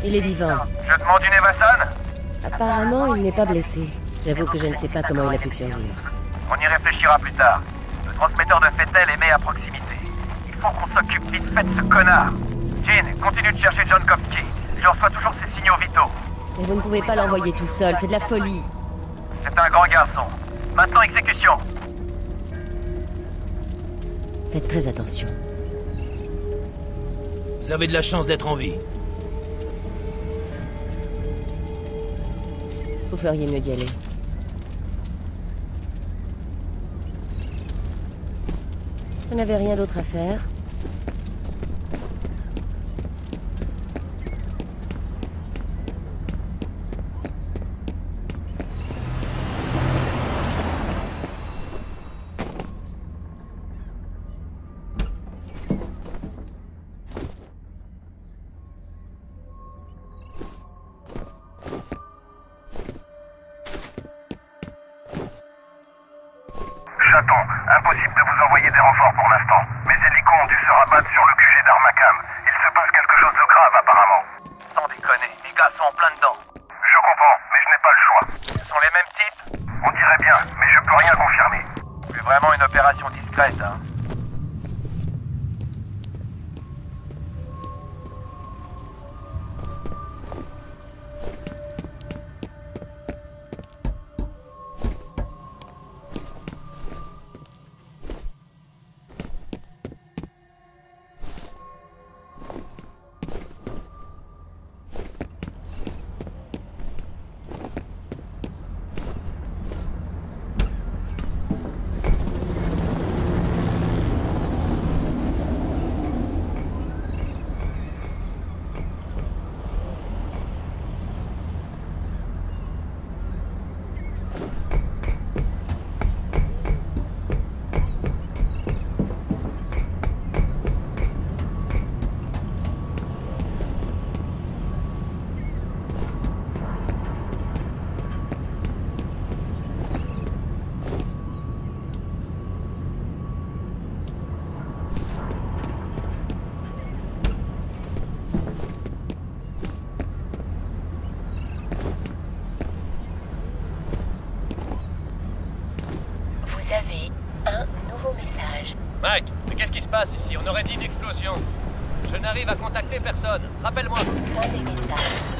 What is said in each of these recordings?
Il est vivant. Je demande une Evasson? Apparemment, il n'est pas blessé. J'avoue que je ne sais pas comment il a pu survivre. On y réfléchira plus tard. Le transmetteur de Fettel émet à proximité. Il faut qu'on s'occupe vite fait de ce connard. Jean, continue de chercher John Kopski. Je reçois toujours ses signaux vitaux. Mais vous ne pouvez pas l'envoyer tout seul, c'est de la folie. C'est un grand garçon. Maintenant, exécution. Faites très attention. Vous avez de la chance d'être en vie. Vous feriez mieux d'y aller. Vous n'avez rien d'autre à faire? Chaton, impossible de vous envoyer des renforts pour l'instant. Mes hélicos ont dû se rabattre sur le QG d'Armakam. Il se passe quelque chose de grave apparemment. Sans déconner, les gars sont en plein dedans. Je comprends, mais je n'ai pas le choix. Ce sont les mêmes types? On dirait bien, mais je peux rien confirmer. C'est vraiment une opération discrète, hein. avez un nouveau message. Mike, mais qu'est-ce qui se passe ici? On aurait dit une explosion. Je n'arrive à contacter personne. Rappelle-moi. Fin des messages.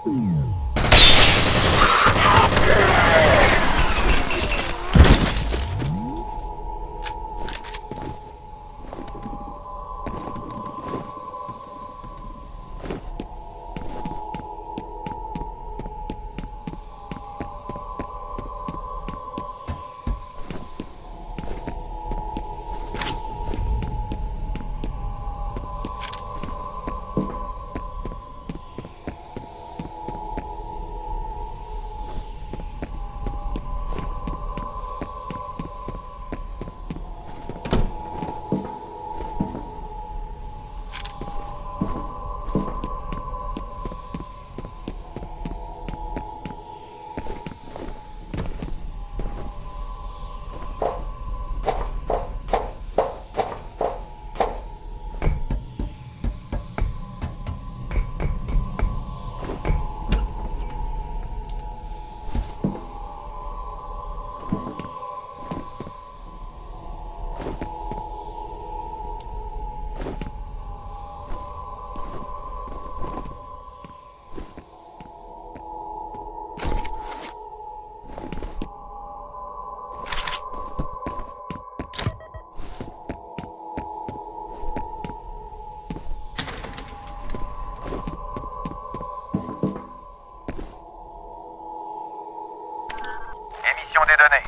Des données.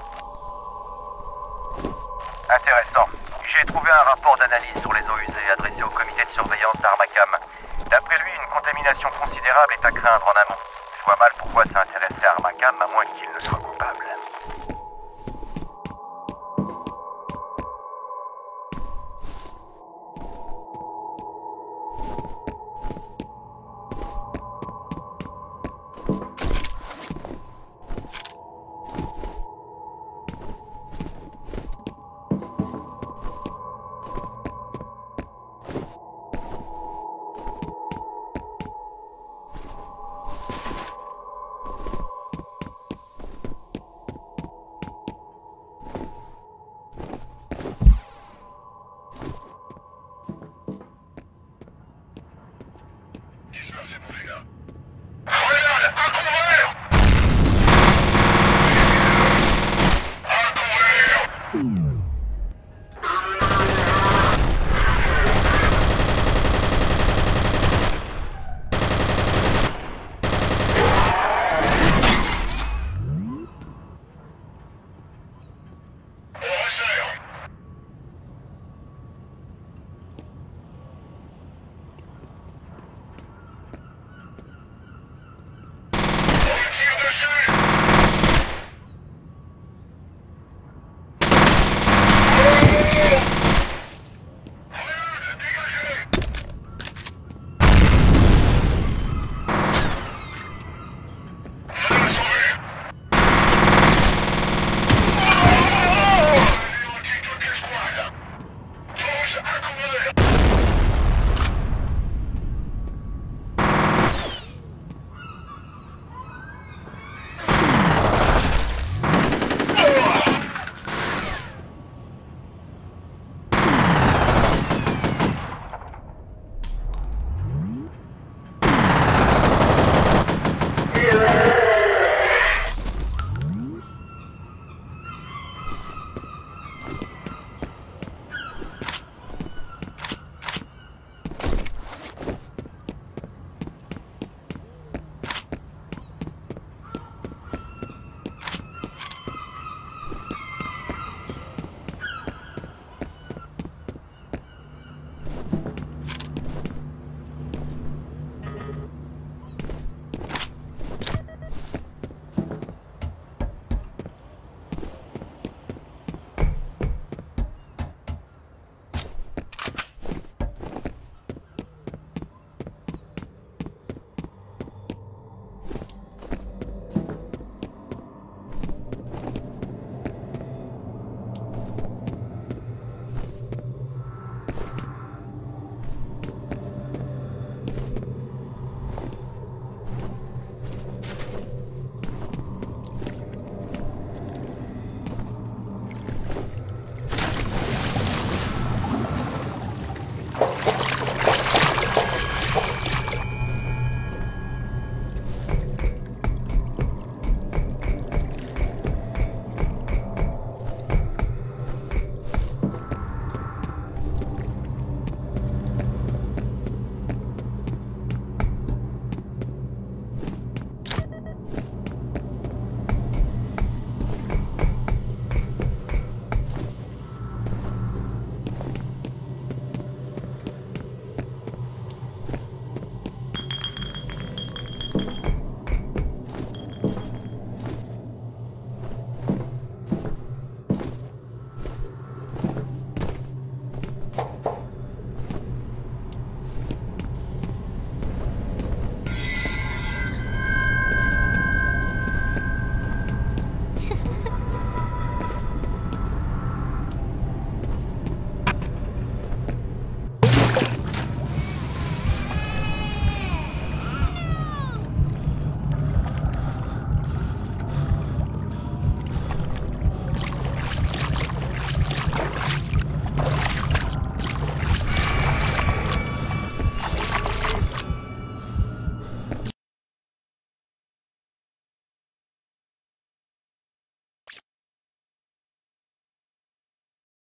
Intéressant. J'ai trouvé un rapport d'analyse sur les eaux usées adressé au comité de surveillance d'Armakam. D'après lui, une contamination considérable est à craindre en amont. Je vois mal pourquoi ça intéresserait Armakam, à moins qu'il ne soit coupable. You